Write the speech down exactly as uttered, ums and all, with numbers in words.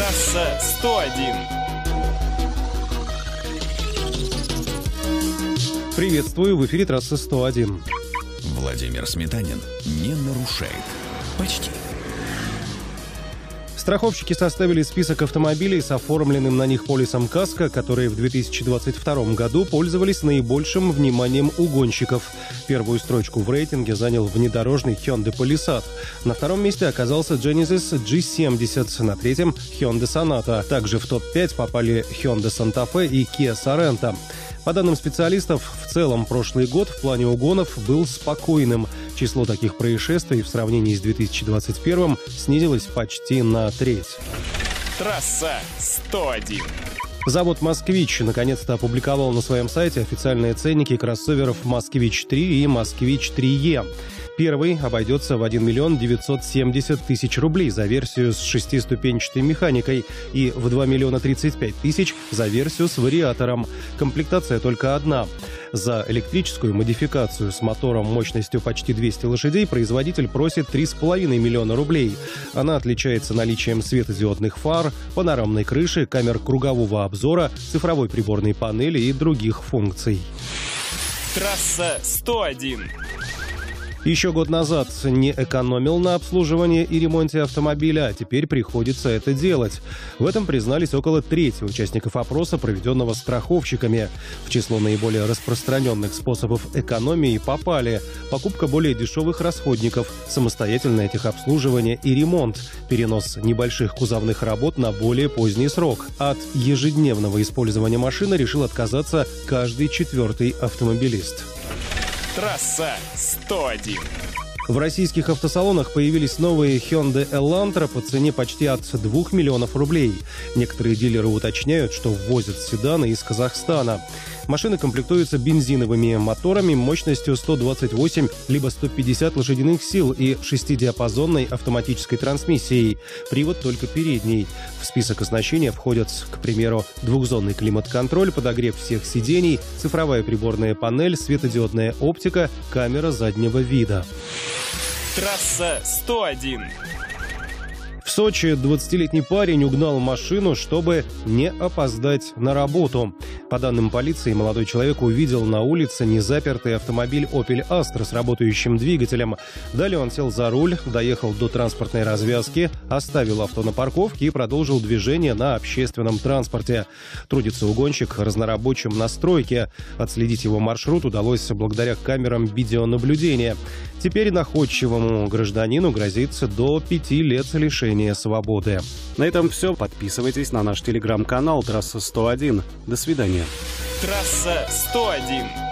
Трасса сто один. Приветствую, в эфире трасса сто один. Владимир Сметанин не нарушает. Почти. Страховщики составили список автомобилей с оформленным на них полисом КАСКО, которые в две тысячи двадцать втором году пользовались наибольшим вниманием у гонщиков. Первую строчку в рейтинге занял внедорожный Hyundai Palisade. На втором месте оказался Genesis джи семьдесят, на третьем Hyundai Sonata. Также в топ пять попали Hyundai Santa Fe и Kia Sorento. По данным специалистов, в целом прошлый год в плане угонов был спокойным. Число таких происшествий в сравнении с две тысячи двадцать первым снизилось почти на треть. Трасса сто один. Завод «Москвич» наконец-то опубликовал на своем сайте официальные ценники кроссоверов «Москвич три» и «Москвич три Е». Первый обойдется в один миллион девятьсот семьдесят тысяч рублей за версию с шестиступенчатой механикой и в два миллиона тридцать пять тысяч за версию с вариатором. Комплектация только одна. За электрическую модификацию с мотором мощностью почти двести лошадей производитель просит три с половиной миллиона рублей. Она отличается наличием светодиодных фар, панорамной крыши, камер кругового обзора, цифровой приборной панели и других функций. Трасса сто один. Еще год назад не экономил на обслуживании и ремонте автомобиля, а теперь приходится это делать. В этом признались около трети участников опроса, проведенного страховщиками. В число наиболее распространенных способов экономии попали покупка более дешевых расходников, самостоятельное техобслуживание и ремонт, перенос небольших кузовных работ на более поздний срок. От ежедневного использования машины решил отказаться каждый четвертый автомобилист. Трасса сто один. В российских автосалонах появились новые Hyundai Elantra по цене почти от двух миллионов рублей. Некоторые дилеры уточняют, что ввозят седаны из Казахстана. Машины комплектуются бензиновыми моторами мощностью сто двадцать восемь либо сто пятьдесят лошадиных сил и шестидиапазонной автоматической трансмиссией. Привод только передний. В список оснащения входят, к примеру, двухзонный климат-контроль, подогрев всех сидений, цифровая приборная панель, светодиодная оптика, камера заднего вида. Трасса сто один. В Сочи двадцатилетний парень угнал машину, чтобы не опоздать на работу. По данным полиции, молодой человек увидел на улице незапертый автомобиль Opel Astra с работающим двигателем. Далее он сел за руль, доехал до транспортной развязки, оставил авто на парковке и продолжил движение на общественном транспорте. Трудится угонщик разнорабочим на стройке. Отследить его маршрут удалось благодаря камерам видеонаблюдения. Теперь находчивому гражданину грозит до пяти лет лишения свободы. На этом все. Подписывайтесь на наш телеграм-канал «Трасса сто один». До свидания. Трасса сто один.